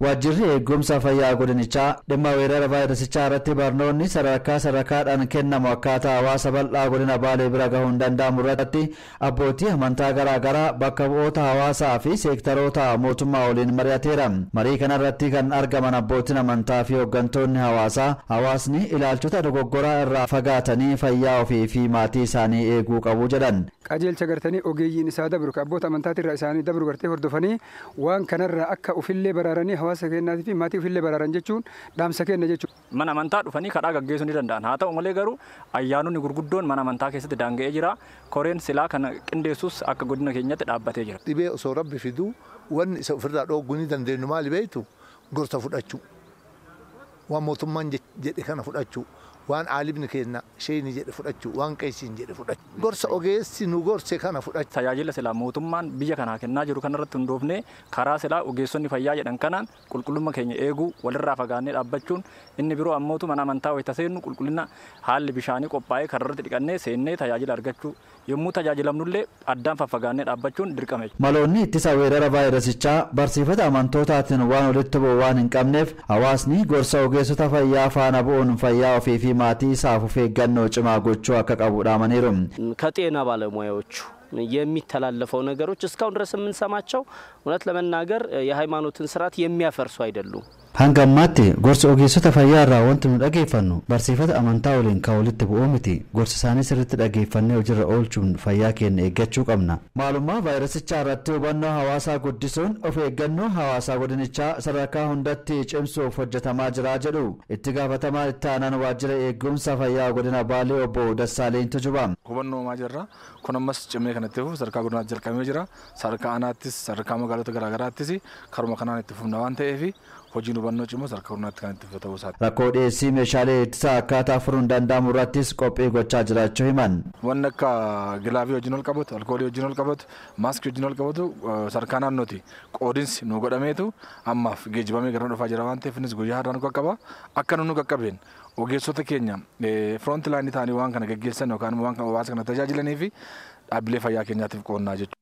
Waajjirri eegumsa fayyaa godinichaa dhimma weerara vaayirasichaa irratti barnoonni sadarkaadhaan kennamu akkaataa hawaasa bal'aa godina Baalee bira gahuun danda'amu irratti abbootii amantaa garaa garaa bakka bu'oota hawaasaa fi seektaroota mootummaa waliin mari'ateera. Marii kanarratti kan argaman abbootiin amantaa fi hooggantoonni hawaasaa hawaasni ilaalchota dogoggoraa irraa fagaatanii fayyaa ofii fi maatii isaanii eeguu qabu jedhan. Qajeelcha gartanii ogeeyyiin isaa dabru abboota amantaatirraa isaanii dabru gartee hordofanii waan kanarraa akka ofillee baraaranii hawaasa keenyaatii fi maatii ofillee baraaran jechuun dhaamsa kenna jechuudha. Mana amantaa dhufanii kadhaa gaggeessuu ni danda'an. Haa ta'u malee garuu ayyaanonni gurguddoon mana amantaa keessatti daanga'ee jira. Koreen silaa kana qindeessuus akka godina keenyatti dhaabbatee jira. Dhibee osoo rabbi fiduu wanni isa ofirraa dhoowwuu ni dandeenyu maali beektu gorsa fudhachuu. Waan mootummaan jedhe kana fudhachuu. Waan aalibni keenya sheeyni jedhe fudhachuu waan qeessiin jedhe fudhachuu gorsa ogeessi nu gorse kana fudhachuu. Tajaajila silaa mootummaan biyya kanaa kennaa jiru kanarratti hundoofnee karaa silaa ogeessonni fayyaa jedhan kanaan qulqullummaa keenya eeguu walirraa fagaannee dhaabbachuun inni biroo ammootu mana amantaa wayita seennu qulqullina haalli bishaanii qophaa'ee kararratti dhiqannee seennee tajaajila argachuu yommuu tajaajilamnullee addaan faffagaannee dhaabbachuun dirqama. Maloonni ittisa weerara vaayirasichaa barsiifata amantootaatiin waan walitti bu'u waan hin qabneef hawaasni gorsa ogeessota fayyaa faana bu'uun fayyaa ofii fi maatii isaaf of eeggannoo cimaa gochuu akka qabu dhaamaniiru. ከጤና ባለሙያዎቹ የሚተላለፈው ነገሮች እስካሁን ድረስ የምንሰማቸው እውነት ለመናገር የሃይማኖትን ስርዓት የሚያፈርሱ አይደሉም። Hangammaatti gorsa ogeessota fayyaa irraa wanti nu dhageeffannu barsiifata amantaa waliin kan walitti bu'uu miti. Gorsa isaanii sirriitti dhageeffannee hojiirra oolchuun fayyaa keenya eeggachuu qabna. Maalummaa vaayirasichaa irratti hubannoo hawaasaa guddisuun of eeggannoo hawaasaa godinichaa sadarkaa hundatti cimsuuf hojjetamaa jira jedhu itti gaafatamaa itti aanaan waajjira eegumsa fayyaa godina Baalee obbo Dassaaleen Tujuba. Hubannoo jirra kun ammas cimee kanatti fufu sadarkaa godinaatti jalqabamee jira. Sadarkaa aanaattis sadarkaa magaalota garaagaraattis karuma kanaan itti fufna waan ta'eef hojiin hubannoo cimoo sadarkaa godinaatti kan itti ta'uu isaati. Rakkoo dhiyeessii meeshaalee ittisaa akkaataa furuun danda'amu irrattis qophii gochaa jiraachuu himan. Wanni akka gilaavii wajjin ol qabatu, alkoolii wajjin ol qabatu, maaskii wajjin ol qabatu sadarkaa naannooti qoodinsi nu godhameetu ammaaf geejjibamee gara dhufaa jira waan ta'eef innis guyyaa har'aan nu qaqqaba. Akka nu qaqqabeen ogeessota keenya front line ta'anii waan kana gaggeessan yookaan waan kana hawaasa kana tajaajilanii fi dhaabbilee fayyaa keenyaatiif qoonnaa jechuudha.